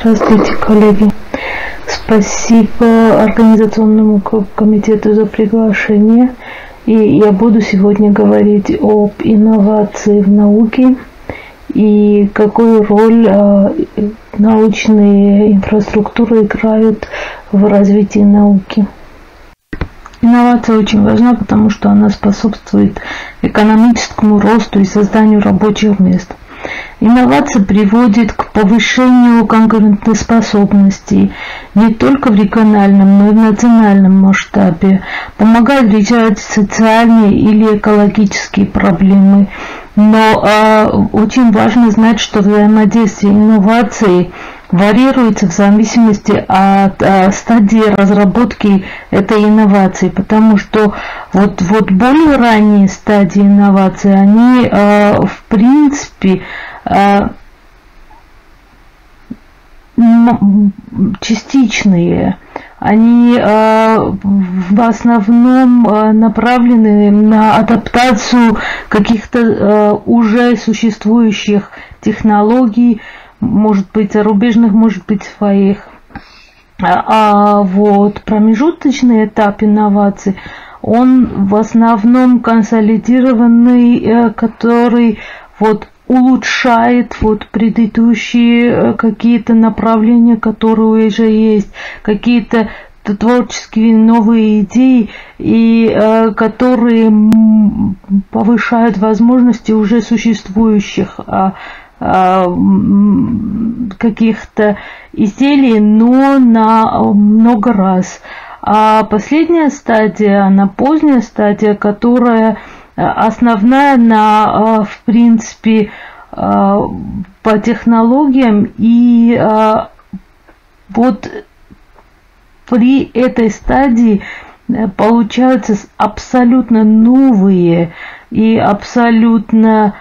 Здравствуйте, коллеги. Спасибо Организационному комитету за приглашение. И я буду сегодня говорить об инновации в науке и какую роль научные инфраструктуры играют в развитии науки. Инновация очень важна, потому что она способствует экономическому росту и созданию рабочих мест. Инновация приводит к повышению конкурентоспособности не только в региональном, но и в национальном масштабе, помогает решать социальные или экологические проблемы. Но очень важно знать, что взаимодействие инноваций варьируется в зависимости от стадии разработки этой инновации, потому что вот более ранние стадии инновации, они в принципе частичные. Они в основном направлены на адаптацию каких-то уже существующих технологий, может быть, зарубежных, может быть, своих. А вот промежуточный этап инноваций, он в основном консолидированный, который вот улучшает вот предыдущие какие-то направления, которые уже есть, какие-то творческие новые идеи, и которые повышают возможности уже существующих каких-то изделий, но на много раз. А последняя стадия, она поздняя стадия, которая основная в принципе, по технологиям, и вот при этой стадии получаются абсолютно новые и абсолютно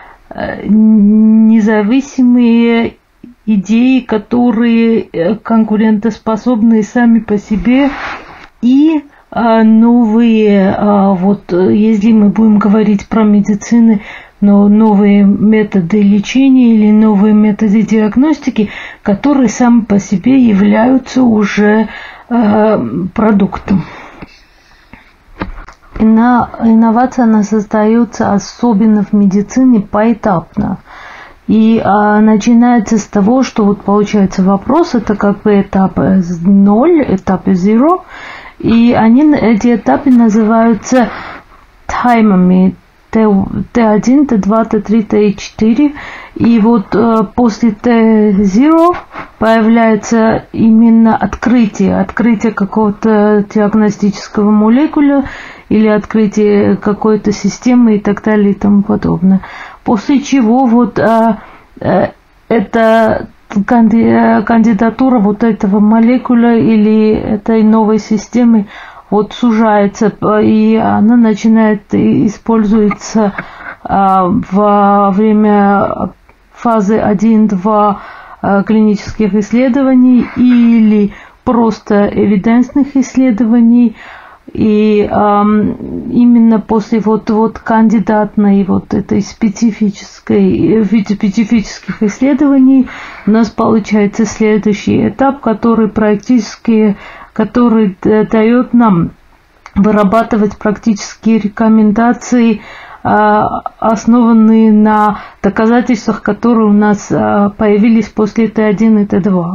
независимые идеи, которые конкурентоспособны сами по себе, и новые, вот если мы будем говорить про медицину, но новые методы лечения или новые методы диагностики, которые сами по себе являются уже продуктом. Инновация, она создается особенно в медицине поэтапно. И начинается с того, что вот получается вопрос, это как бы этап 0, этап 0, и эти этапы называются таймами T1, T2, T3, T4. И вот после T0 появляется именно открытие какого-то диагностического молекуля или открытие какой-то системы и так далее и тому подобное. После чего вот эта кандидатура вот этого молекуля или этой новой системы вот сужается, и она начинает использоваться во время фазы 1-2 клинических исследований или просто эвиденсных исследований. И именно после вот кандидатной вот этой специфических исследований у нас получается следующий этап, который дает нам вырабатывать практические рекомендации, основанные на доказательствах, которые у нас появились после Т1 и Т2.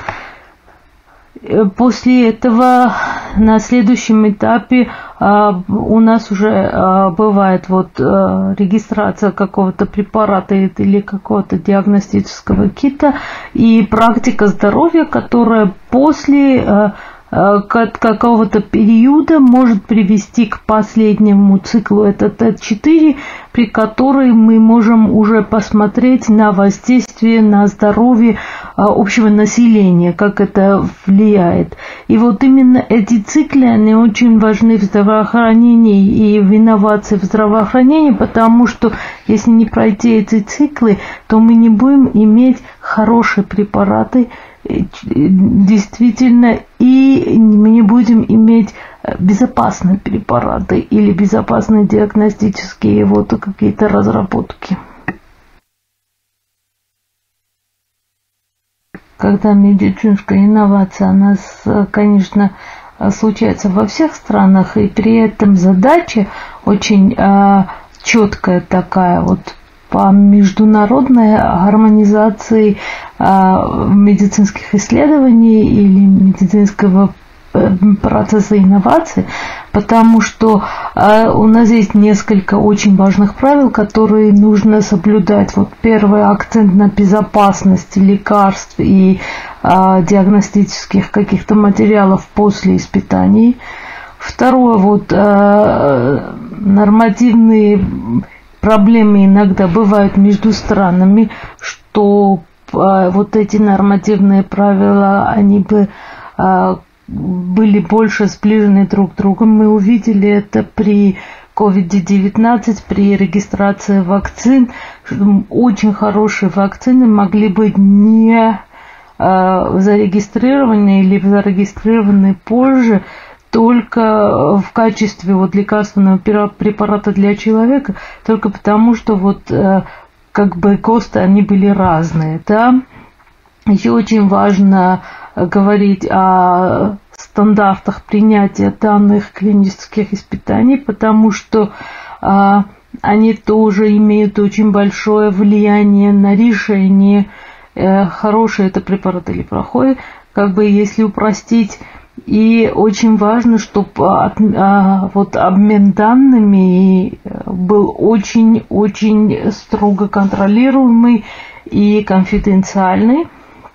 После этого на следующем этапе у нас уже бывает вот регистрация какого-то препарата или какого-то диагностического кита и практика здоровья, которая после какого-то периода может привести к последнему циклу, это Т4, при которой мы можем уже посмотреть на воздействие на здоровье общего населения, как это влияет. И вот именно эти циклы, они очень важны в здравоохранении и в инновации в здравоохранении, потому что если не пройти эти циклы, то мы не будем иметь хорошие препараты, действительно, и мы не будем иметь безопасные препараты или безопасные диагностические вот какие-то разработки. когда медицинская инновация, она, конечно, случается во всех странах, и при этом задача очень четкая такая, вот по международной гармонизации медицинских исследований или медицинского процесса инноваций, потому что у нас есть несколько очень важных правил, которые нужно соблюдать. Вот первый акцент на безопасности лекарств и диагностических каких-то материалов после испытаний. Второе, вот нормативные проблемы иногда бывают между странами, что вот эти нормативные правила, они бы были больше сближены друг с другом. Мы увидели это при COVID-19, при регистрации вакцин. Очень хорошие вакцины могли быть не зарегистрированы или зарегистрированы позже, только в качестве вот лекарственного препарата для человека, только потому, что вот как бы ГОСТы, они были разные. Да? Еще очень важно говорить о стандартах принятия данных клинических испытаний, потому что они тоже имеют очень большое влияние на решение, хороший это препарат или плохой, как бы если упростить. И очень важно, чтобы вот обмен данными был очень-очень строго контролируемый и конфиденциальный.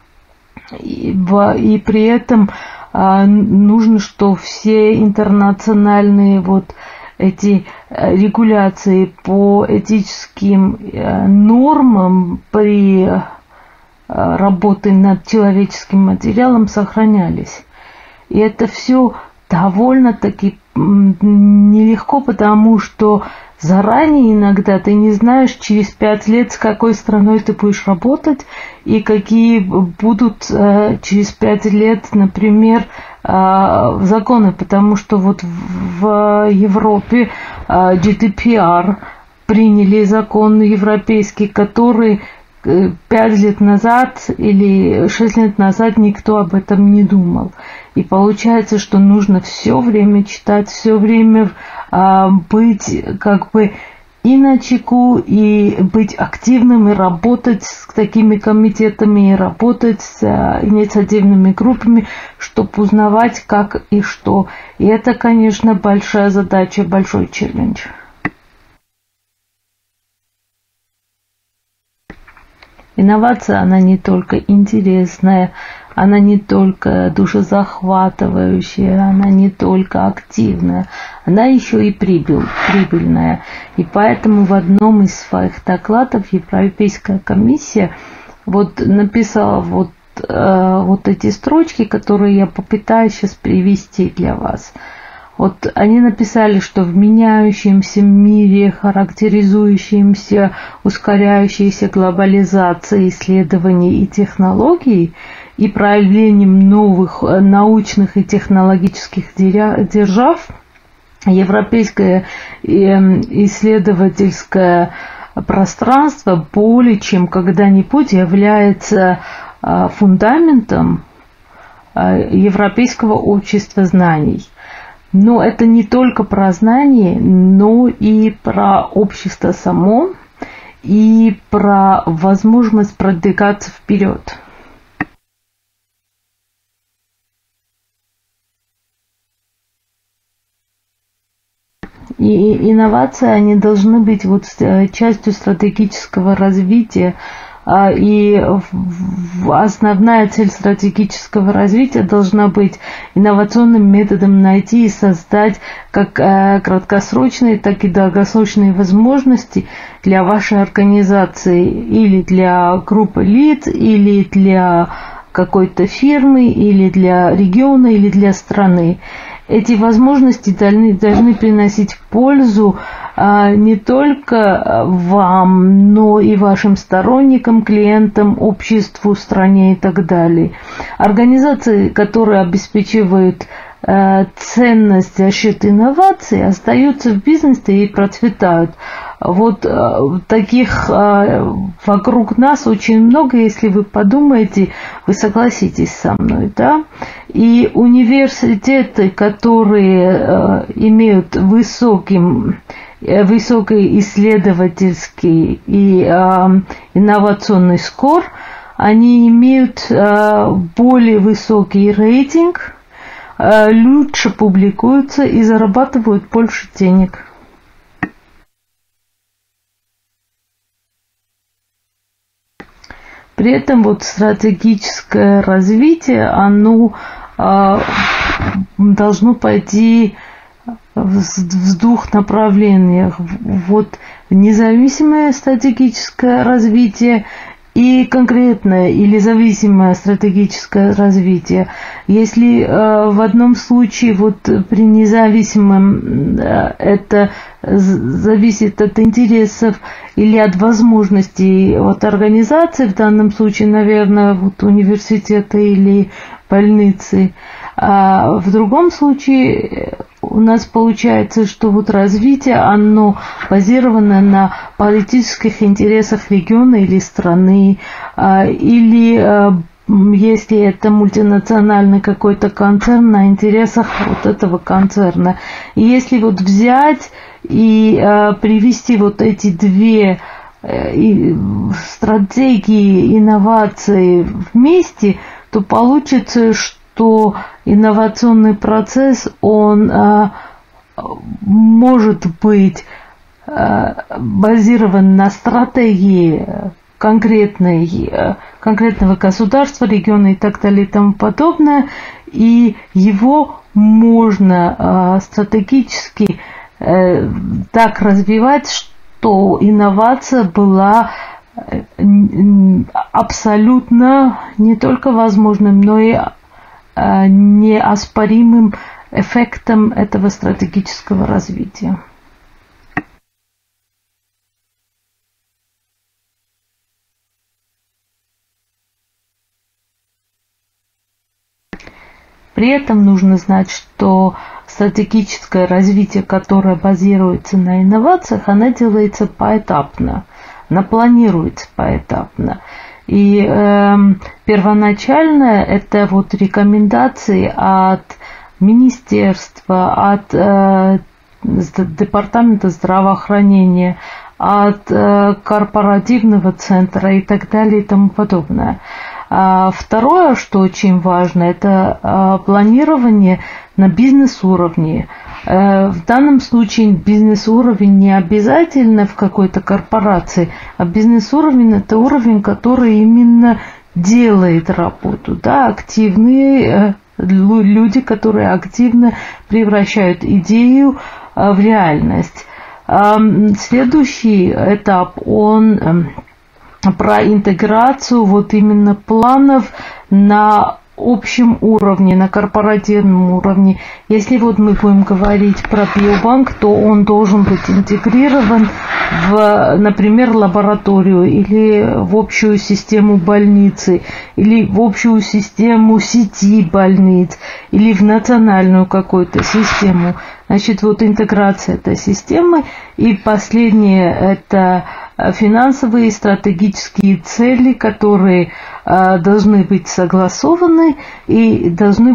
И при этом нужно, что все интернациональные вот эти регуляции по этическим нормам при работе над человеческим материалом сохранялись. И это все довольно-таки нелегко, потому что заранее иногда ты не знаешь через 5 лет, с какой страной ты будешь работать, и какие будут через 5 лет, например, законы, потому что вот в Европе GDPR приняли закон европейский, который 5 лет назад или 6 лет назад никто об этом не думал. И получается, что нужно все время читать, все время быть как бы и начеку, и быть активным, и работать с такими комитетами, и работать с инициативными группами, чтобы узнавать, как и что. И это, конечно, большая задача, большой челлендж. Инновация, она не только интересная, она не только душезахватывающая, она не только активная, она еще и прибыльная. И поэтому в одном из своих докладов Европейская комиссия вот написала вот эти строчки, которые я попытаюсь сейчас привести для вас. Вот они написали, что в меняющемся мире, характеризующемся ускоряющейся глобализацией исследований и технологий и проявлением новых научных и технологических держав, европейское исследовательское пространство более чем когда-нибудь является фундаментом европейского общества знаний. Но это не только про знания, но и про общество само, и про возможность продвигаться вперед. И инновации, они должны быть вот частью стратегического развития. И основная цель стратегического развития должна быть инновационным методом найти и создать как краткосрочные, так и долгосрочные возможности для вашей организации или для группы лиц, или для какой-то фирмы, или для региона, или для страны. Эти возможности должны приносить пользу не только вам, но и вашим сторонникам, клиентам, обществу, стране и так далее. Организации, которые обеспечивают ценность за счет инноваций, остаются в бизнесе и процветают. вот таких вокруг нас очень много, если вы подумаете, вы согласитесь со мной, да? И университеты, которые имеют высокий исследовательский и инновационный скор, они имеют более высокий рейтинг, лучше публикуются и зарабатывают больше денег. При этом вот стратегическое развитие, оно должно пойти в двух направлениях. Вот независимое стратегическое развитие и конкретное или зависимое стратегическое развитие. Если в одном случае вот при независимом это зависит от интересов или от возможностей вот организации, в данном случае, наверное, вот университета или больницы, а в другом случае у нас получается, что вот развитие, оно базировано на политических интересах региона или страны, или если это мультинациональный какой-то концерн, на интересах вот этого концерна. И если вот взять и привести вот эти две стратегии инноваций вместе, то получится, что инновационный процесс, он может быть базирован на стратегии конкретного государства, региона и так далее и тому подобное, и его можно стратегически так развивать, что инновация была абсолютно не только возможным, но и неоспоримым эффектом этого стратегического развития. При этом нужно знать, что стратегическое развитие, которое базируется на инновациях, оно делается поэтапно, оно планируется поэтапно. И первоначально это вот рекомендации от министерства, от департамента здравоохранения, от корпоративного центра и так далее и тому подобное. Второе, что очень важно, это планирование на бизнес-уровне. В данном случае бизнес-уровень не обязательно в какой-то корпорации, а бизнес-уровень – это уровень, который именно делает работу. Да, активные люди, которые активно превращают идею в реальность. Следующий этап, он про интеграцию вот именно планов на общем уровне, на корпоративном уровне. Если вот мы будем говорить про биобанк, то он должен быть интегрирован в, например, лабораторию или в общую систему больницы, или в общую систему сети больниц, или в национальную какую-то систему. Значит, вот интеграция этой системы. И последнее – это финансовые и стратегические цели, которые должны быть согласованы и должны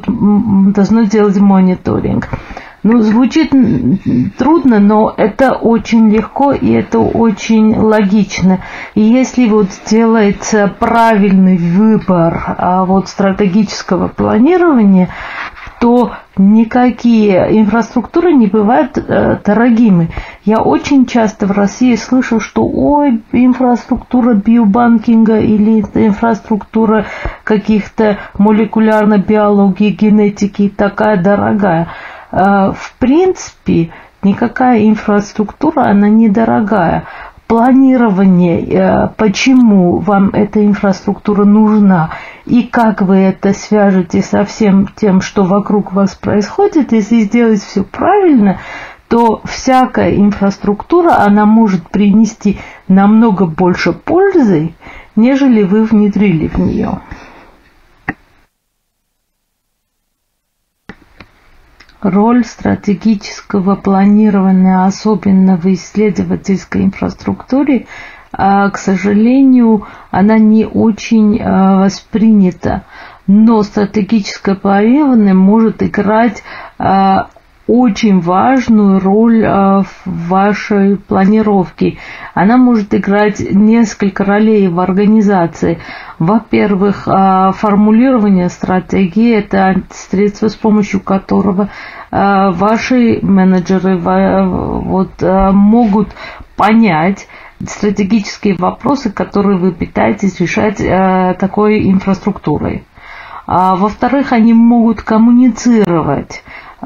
делать мониторинг. Ну, звучит трудно, но это очень легко и это очень логично. И если вот делается правильный выбор вот стратегического планирования, то никакие инфраструктуры не бывают дорогими. Я очень часто в России слышу, что ой, инфраструктура биобанкинга или инфраструктура каких-то молекулярной биологии, генетики такая дорогая. В принципе, никакая инфраструктура, она недорогая. Планирование, почему вам эта инфраструктура нужна и как вы это свяжете со всем тем, что вокруг вас происходит, если сделать все правильно, то всякая инфраструктура, она может принести намного больше пользы, нежели вы внедрили в нее. роль стратегического планирования, особенно в исследовательской инфраструктуре, к сожалению, она не очень воспринята. Но стратегическое планирование может играть очень важную роль в вашей планировке. Она может играть несколько ролей в организации. Во-первых, формулирование стратегии – это средство, с помощью которого ваши менеджеры могут понять стратегические вопросы, которые вы пытаетесь решать такой инфраструктурой. Во-вторых, они могут коммуницировать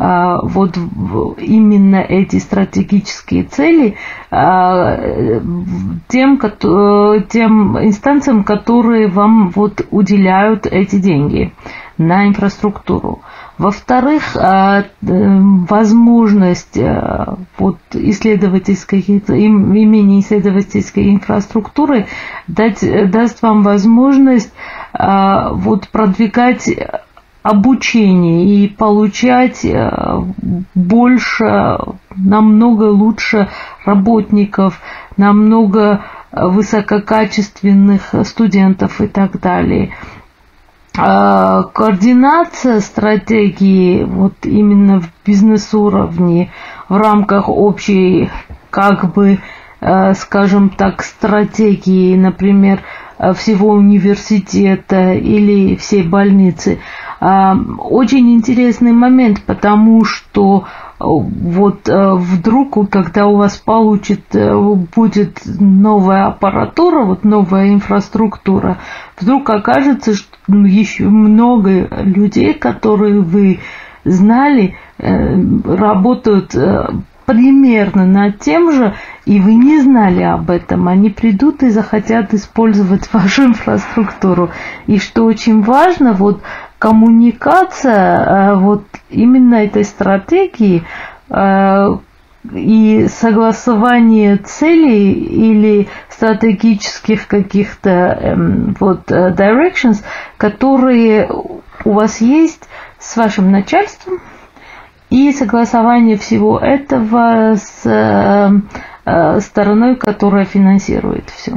именно эти стратегические цели тем инстанциям, которые вам уделяют эти деньги на инфраструктуру. Во-вторых, возможность имени исследовательской инфраструктуры даст вам возможность продвигать обучение и получать больше, намного лучше работников, намного высококачественных студентов и так далее. Координация стратегии именно в бизнес-уровне в рамках общей, скажем так, стратегии, например, всего университета или всей больницы. Очень интересный момент, потому что вдруг, когда у вас будет новая аппаратура, новая инфраструктура, вдруг окажется, что еще много людей, которые вы знали, работают примерно над тем же, и вы не знали об этом. Они придут и захотят использовать вашу инфраструктуру. И что очень важно, коммуникация именно этой стратегии и согласование целей или стратегических каких-то directions, которые у вас есть с вашим начальством, и согласование всего этого с стороной, которая финансирует все.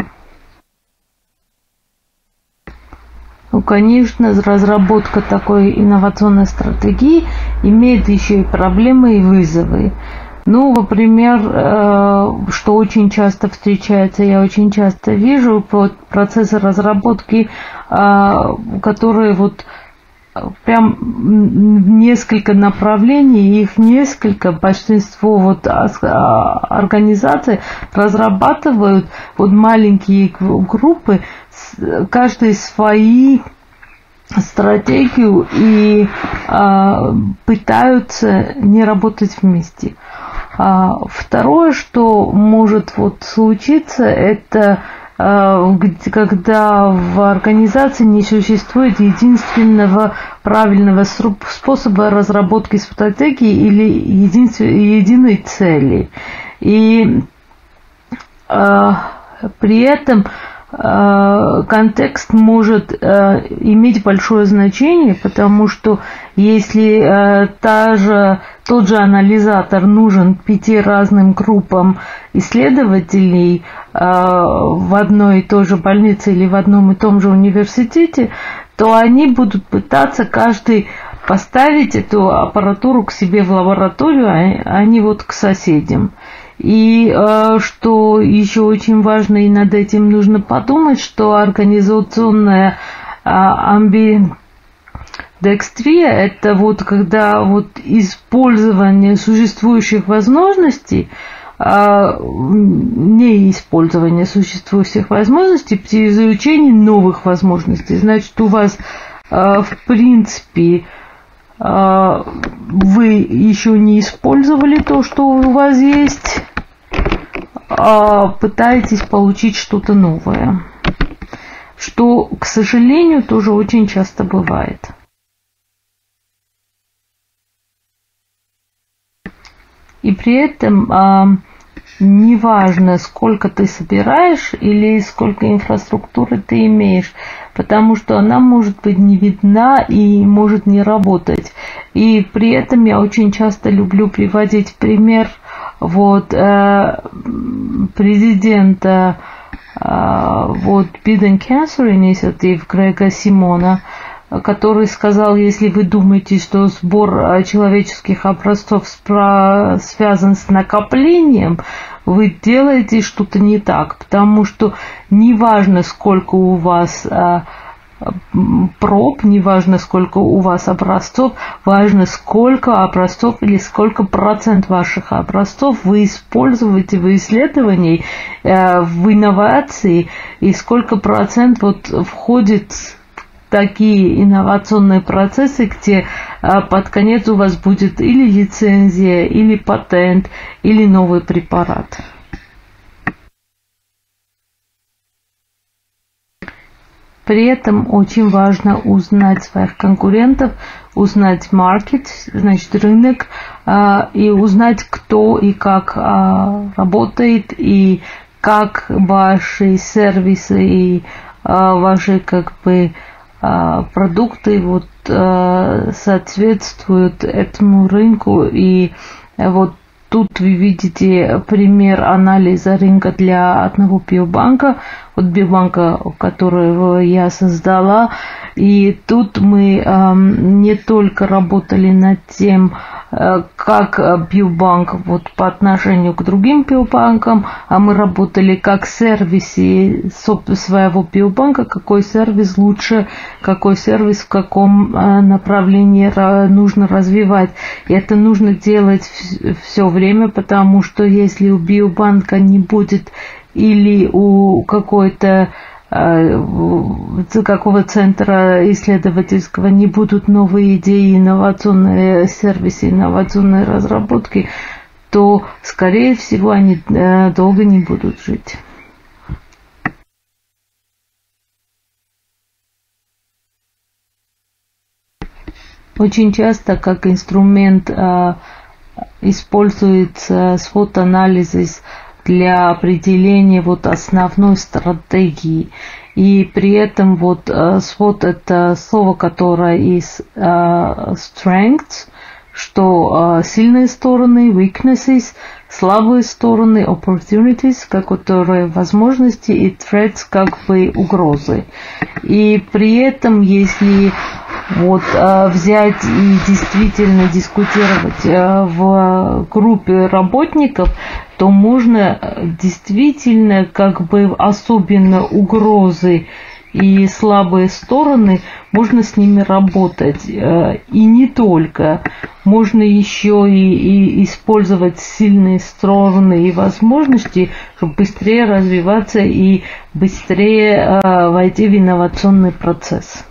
Конечно, разработка такой инновационной стратегии имеет еще и проблемы и вызовы. Например, что очень часто встречается, я очень часто вижу процессы разработки, которые прям несколько направлений, их несколько, большинство организаций разрабатывают маленькие группы, каждый свои стратегию и пытаются не работать вместе. Второе, что может случиться, это когда в организации не существует единственного правильного способа разработки стратегии или единой цели. И при этом контекст может иметь большое значение, потому что если тот же анализатор нужен 5 разным группам исследователей в одной и той же больнице или в одном и том же университете, то они будут пытаться каждый поставить эту аппаратуру к себе в лабораторию, а не к соседям. И что еще очень важно, и над этим нужно подумать, что организационная амбидекстрия – это когда использование существующих возможностей, не использование существующих возможностей при изучении новых возможностей. Значит, у вас в принципе вы еще не использовали то, что у вас есть, пытаетесь получить что-то новое, что, к сожалению, тоже очень часто бывает. И при этом неважно, сколько ты собираешь или сколько инфраструктуры ты имеешь, потому что она может быть не видна и может не работать. И при этом я очень часто люблю приводить пример президента Beat Cancer Initiative Грега Симона, который сказал, если вы думаете, что сбор человеческих образцов связан с накоплением, вы делаете что-то не так, потому что неважно, сколько у вас проб, неважно, сколько у вас образцов, важно, сколько образцов или сколько процент ваших образцов вы используете в исследовании, в инновации, и сколько процент входит в такие инновационные процессы, где под конец у вас будет или лицензия, или патент, или новый препарат. При этом очень важно узнать своих конкурентов, узнать market, значит рынок, и узнать, кто и как работает, и как ваши сервисы и ваши продукты соответствуют этому рынку. И тут вы видите пример анализа рынка для одного биобанка, биобанка, которого я создала. И тут мы не только работали над тем, как биобанк по отношению к другим биобанкам, а мы работали как сервисе своего биобанка, какой сервис лучше, какой сервис в каком направлении нужно развивать. И это нужно делать все время, потому что если у биобанка не будет или у какого центра исследовательского не будут новые идеи, инновационные сервисы, инновационные разработки, то, скорее всего, они долго не будут жить. Очень часто как инструмент используется SWOT-анализ для определения основной стратегии. И при этом SWOT это слово, которое из strengths, что сильные стороны, weaknesses, слабые стороны, opportunities, которые возможности, и threats, угрозы. И при этом, если взять и действительно дискутировать в группе работников, то можно действительно особенно угрозы и слабые стороны, можно с ними работать. И не только. Можно еще и использовать сильные стороны и возможности, чтобы быстрее развиваться и быстрее войти в инновационный процесс.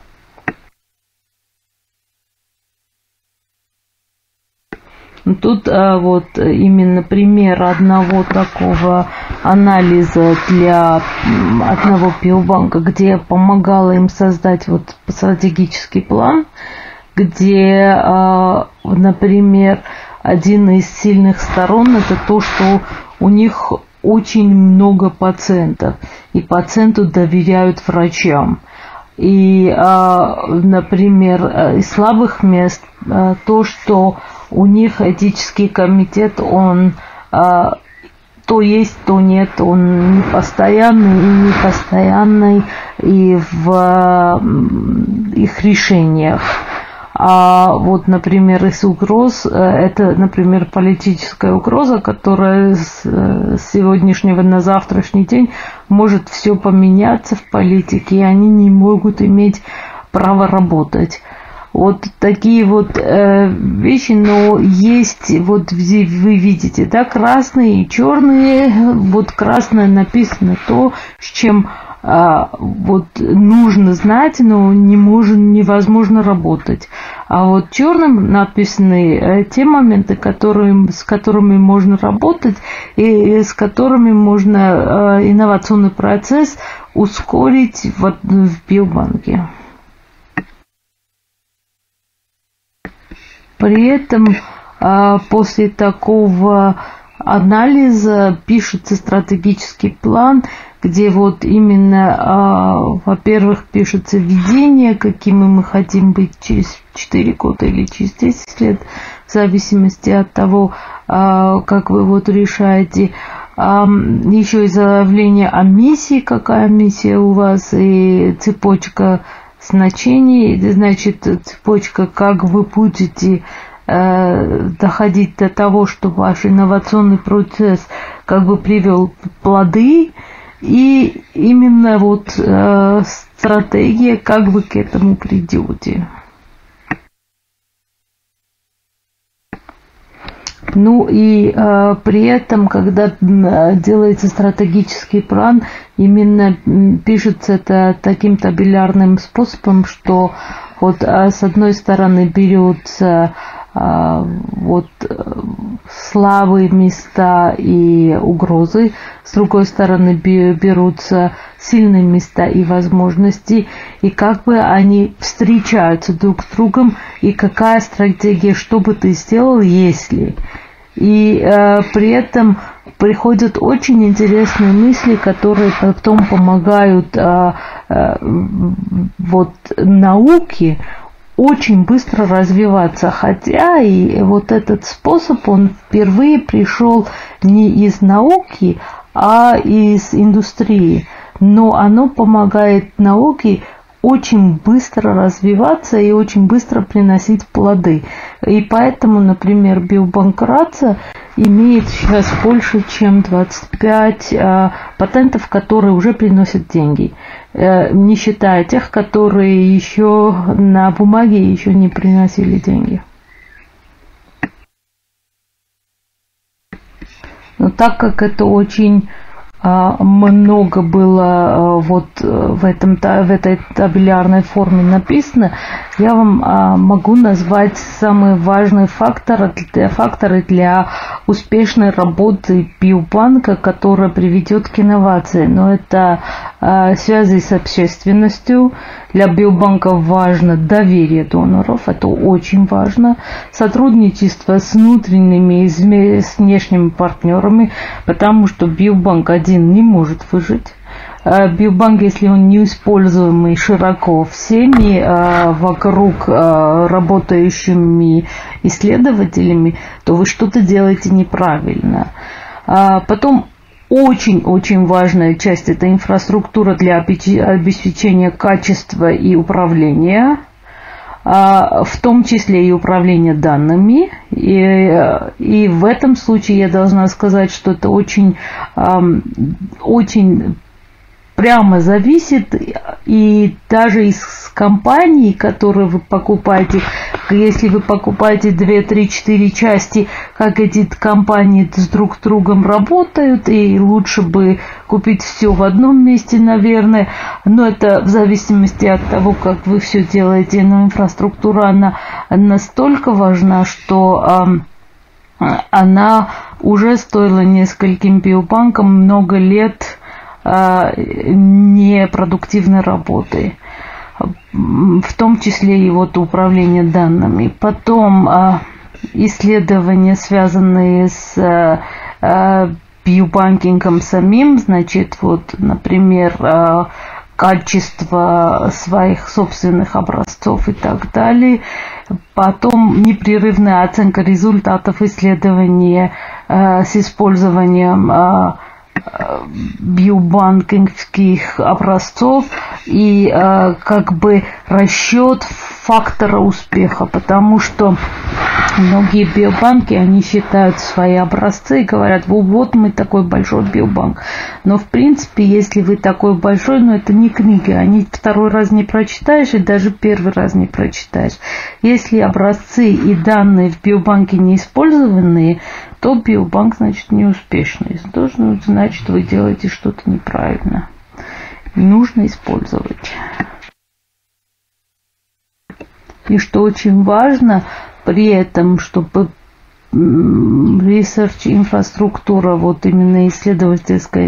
Тут именно пример одного такого анализа для одного биобанка, где я помогала им создать стратегический план, где, например, один из сильных сторон это то, что у них очень много пациентов, и пациенту доверяют врачам. И, например, из слабых мест то, что у них этический комитет, он то есть, то нет, он не постоянный и непостоянный и в их решениях. А например, из угроз, это, например, политическая угроза, которая с сегодняшнего на завтрашний день может все поменяться в политике, и они не могут иметь права работать. Такие вещи, но есть, вы видите, да, красные и черные, красное написано то, с чем нужно знать, но невозможно работать. А черным написаны те моменты, с которыми можно работать и с которыми можно инновационный процесс ускорить в биобанке. При этом после такого анализа пишется стратегический план, где вот именно, во-первых, пишется видение, какими мы хотим быть через 4 года или через 10 лет, в зависимости от того, как вы вот решаете. Еще и заявление о миссии, какая миссия у вас, и цепочка значений, значит, цепочка, как вы будете доходить до того, что ваш инновационный процесс как бы привел плоды, и именно вот стратегия, как вы к этому придете. Ну и при этом, когда делается стратегический план, именно пишется это таким табулярным способом, что вот с одной стороны берется вот слабые места и угрозы, с другой стороны берутся сильные места и возможности, и как бы они встречаются друг с другом, и какая стратегия, что бы ты сделал, если. И при этом приходят очень интересные мысли, которые потом помогают вот науке очень быстро развиваться, хотя и вот этот способ, он впервые пришел не из науки, а из индустрии, но оно помогает науке очень быстро развиваться и очень быстро приносить плоды. И поэтому, например, биобанк РАЦа имеет сейчас больше, чем 25 патентов, которые уже приносят деньги, не считая тех, которые еще на бумаге еще не приносили деньги. Но так как это очень много было вот в этой табулярной форме написано, я вам могу назвать самые важные факторы для успешной работы биобанка, которая приведет к инновации. Но это связи с общественностью. Для биобанка важно доверие доноров, это очень важно. Сотрудничество с внутренними и с внешними партнерами, потому что биобанк один не может выжить. Биобанк, если он неиспользуемый широко всеми вокруг работающими исследователями, то вы что-то делаете неправильно. Потом очень-очень важная часть – это инфраструктура для обеспечения качества и управления, в том числе и управления данными. И в этом случае я должна сказать, что это очень прямо зависит, и даже из компаний, которые вы покупаете, если вы покупаете 2, 3, 4 части, как эти компании друг с другом работают, и лучше бы купить все в одном месте, наверное, но это в зависимости от того, как вы все делаете, но инфраструктура, она настолько важна, что она уже стоила нескольким биобанкам много лет непродуктивной работы, в том числе и вот управление данными. Потом исследования, связанные с биобанкингом самим, значит, вот, например, качество своих собственных образцов и так далее. Потом непрерывная оценка результатов исследования с использованием биобанкингских образцов и как бы расчет фактора успеха, потому что многие биобанки, они считают свои образцы и говорят: вот мы такой большой биобанк. Но в принципе, если вы такой большой, но это не книга, они второй раз не прочитаешь и даже первый раз не прочитаешь. Если образцы и данные в биобанке не использованные, то биобанк, значит, неуспешный. Значит, вы делаете что-то неправильно. Нужно использовать. И что очень важно, при этом, чтобы research инфраструктура, вот именно исследовательская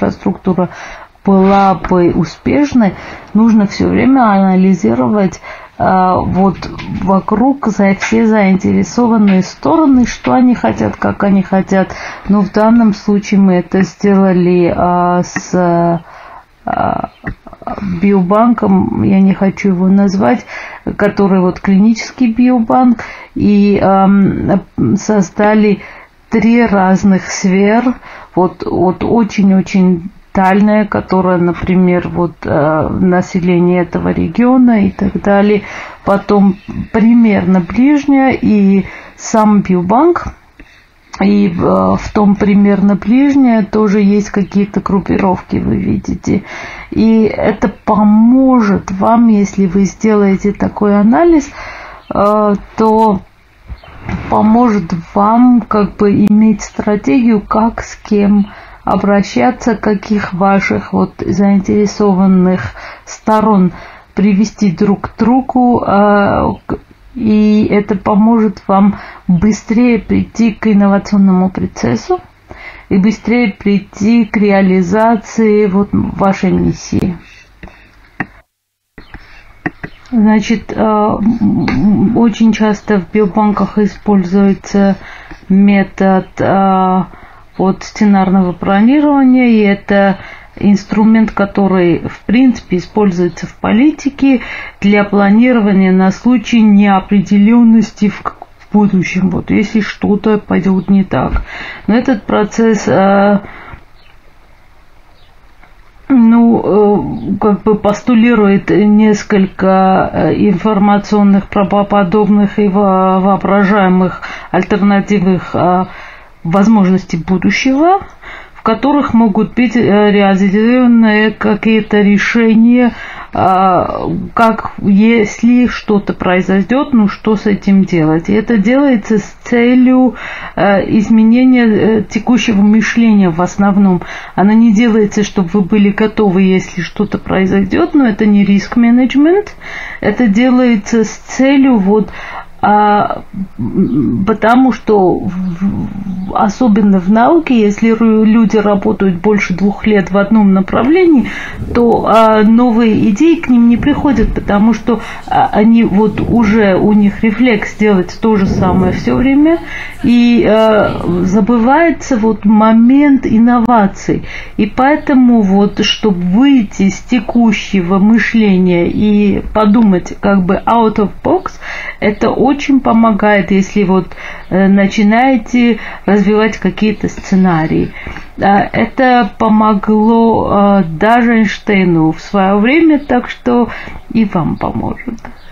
инфраструктура была бы успешной, нужно все время анализировать вот вокруг все заинтересованные стороны, что они хотят, как они хотят. Но в данном случае мы это сделали с биобанком, я не хочу его назвать, который вот клинический биобанк, и создали 3 разных сфер, вот очень-очень дальняя, которая, например, вот население этого региона и так далее, потом примерно ближняя и сам биобанк. И в том примерно ближнее тоже есть какие-то группировки, вы видите. И это поможет вам, если вы сделаете такой анализ, то поможет вам как бы иметь стратегию, как с кем обращаться, каких ваших вот заинтересованных сторон привести друг к другу, и это поможет вам быстрее прийти к инновационному процессу и быстрее прийти к реализации вот вашей миссии. Значит, очень часто в биобанках используется метод вот сценарного планирования, и это инструмент, который, в принципе, используется в политике для планирования на случай неопределенности в будущем. Вот если что-то пойдет не так. Но этот процесс, как бы постулирует несколько информационных, правдоподобных и воображаемых альтернативных возможностей будущего, в которых могут быть реализованы какие-то решения, как если что-то произойдет, что с этим делать. И это делается с целью изменения текущего мышления в основном. Оно не делается, чтобы вы были готовы, если что-то произойдет, но это не риск-менеджмент. Это делается с целью потому что особенно в науке, если люди работают больше 2 лет в одном направлении, то новые идеи к ним не приходят, потому что они вот уже у них рефлекс делать то же самое все время, и забывается вот момент инноваций. И поэтому вот, чтобы выйти из текущего мышления и подумать как бы out of box, это очень помогает, если вот начинаете развивать какие-то сценарии. Это помогло даже Эйнштейну в свое время, так что и вам поможет.